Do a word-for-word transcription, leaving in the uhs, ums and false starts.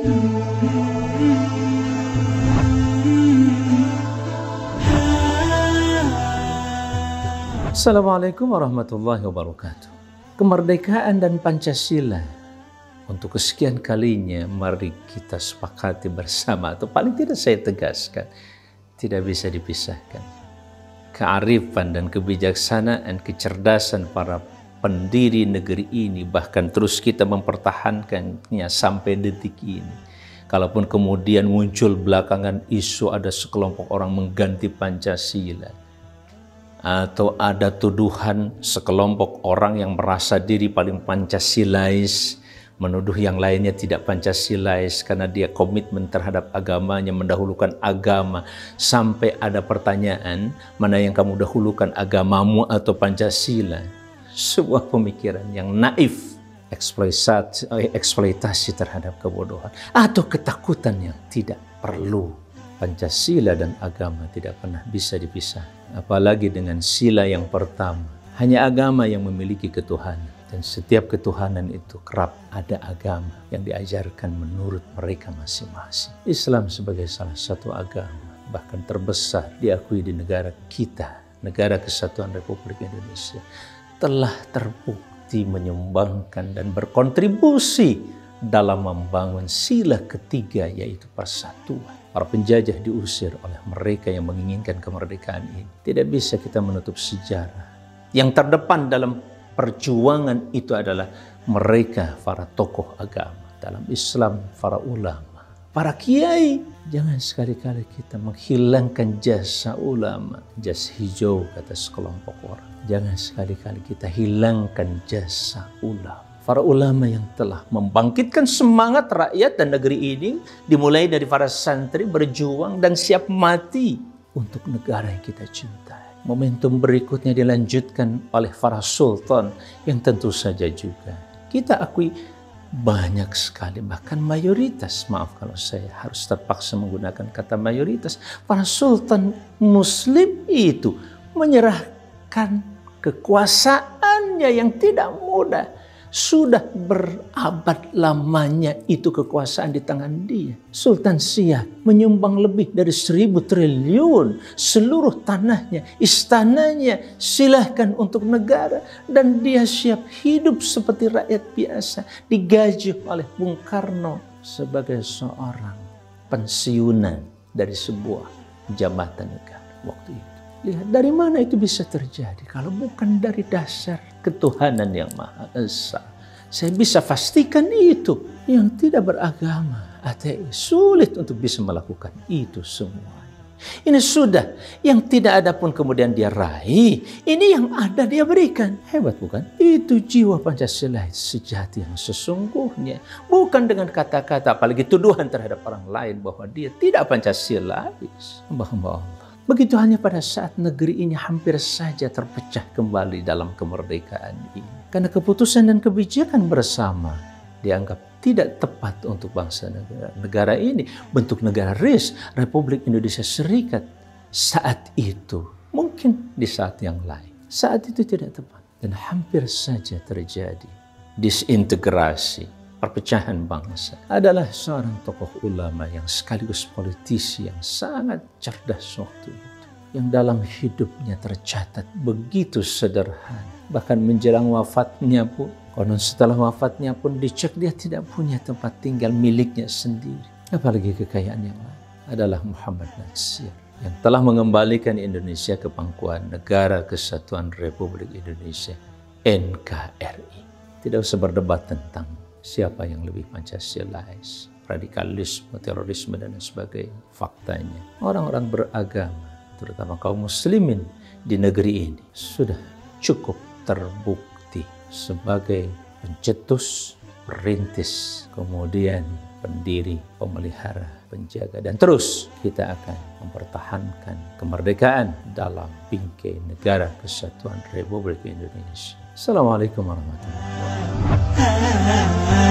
Assalamualaikum warahmatullahi wabarakatuh. Kemerdekaan dan Pancasila. Untuk kesekian kalinya mari kita sepakati bersama, atau paling tidak saya tegaskan, tidak bisa dipisahkan. Kearifan dan kebijaksanaan, kecerdasan para pendiri negeri ini, bahkan terus kita mempertahankannya sampai detik ini. Kalaupun kemudian muncul belakangan isu ada sekelompok orang mengganti Pancasila, atau ada tuduhan sekelompok orang yang merasa diri paling Pancasilais, menuduh yang lainnya tidak Pancasilais karena dia komitmen terhadap agamanya, mendahulukan agama, sampai ada pertanyaan, mana yang kamu dahulukan, agamamu atau Pancasila? Sebuah pemikiran yang naif, eksploitasi, eksploitasi terhadap kebodohan, atau ketakutan yang tidak perlu. Pancasila dan agama tidak pernah bisa dipisah, apalagi dengan sila yang pertama. Hanya agama yang memiliki ketuhanan, dan setiap ketuhanan itu kerap ada agama yang diajarkan menurut mereka masing-masing. Islam sebagai salah satu agama, bahkan terbesar diakui di negara kita, Negara Kesatuan Republik Indonesia, telah terbukti menyumbangkan dan berkontribusi dalam membangun sila ketiga, yaitu persatuan. Para penjajah diusir oleh mereka yang menginginkan kemerdekaan ini. Tidak bisa kita menutup sejarah. Yang terdepan dalam perjuangan itu adalah mereka, para tokoh agama. Dalam Islam, para ulama, para kiai. Jangan sekali-kali kita menghilangkan jasa ulama. Jas hijau kata sekelompok orang. Jangan sekali-kali kita hilangkan jasa ulama. Para ulama yang telah membangkitkan semangat rakyat dan negeri ini, dimulai dari para santri berjuang dan siap mati untuk negara yang kita cintai. Momentum berikutnya dilanjutkan oleh para sultan yang tentu saja juga kita akui banyak sekali, bahkan mayoritas, maaf kalau saya harus terpaksa menggunakan kata mayoritas, para sultan muslim itu menyerahkan kekuasaannya yang tidak mudah. Sudah berabad lamanya itu kekuasaan di tangan dia. Sultan Siak menyumbang lebih dari seribu triliun. Seluruh tanahnya, istananya silahkan untuk negara. Dan dia siap hidup seperti rakyat biasa. Digaji oleh Bung Karno sebagai seorang pensiunan dari sebuah jabatan negara waktu itu. Lihat dari mana itu bisa terjadi kalau bukan dari dasar ketuhanan yang Maha Esa. Saya bisa pastikan itu. Yang tidak beragama, ateis, sulit untuk bisa melakukan itu semua. Ini sudah, yang tidak ada pun kemudian dia raih. Ini yang ada dia berikan. Hebat bukan? Itu jiwa Pancasila sejati yang sesungguhnya. Bukan dengan kata-kata, apalagi tuduhan terhadap orang lain bahwa dia tidak Pancasilais. Hamba-hamba Allah. Begitu hanya pada saat negeri ini hampir saja terpecah kembali dalam kemerdekaan ini. Karena keputusan dan kebijakan bersama dianggap tidak tepat untuk bangsa negara. Negara ini bentuk negara R I S, Republik Indonesia Serikat. Saat itu, mungkin di saat yang lain, saat itu tidak tepat. Dan hampir saja terjadi disintegrasi, perpecahan bangsa. Adalah seorang tokoh ulama yang sekaligus politisi yang sangat cerdas waktu itu. Yang dalam hidupnya tercatat begitu sederhana. Bahkan menjelang wafatnya pun, konon setelah wafatnya pun dicek dia tidak punya tempat tinggal miliknya sendiri. Apalagi kekayaan yang lain. Adalah Muhammad Natsir yang telah mengembalikan Indonesia ke pangkuan Negara Kesatuan Republik Indonesia, N K R I. Tidak usah berdebat tentang siapa yang lebih Pancasilais, radikalisme, terorisme, dan sebagainya. Faktanya, orang-orang beragama, terutama kaum muslimin di negeri ini, sudah cukup terbukti sebagai pencetus, perintis, kemudian pendiri, pemelihara, penjaga. Dan terus kita akan mempertahankan kemerdekaan dalam bingkai Negara Kesatuan Republik Indonesia. Assalamualaikum warahmatullahi wabarakatuh.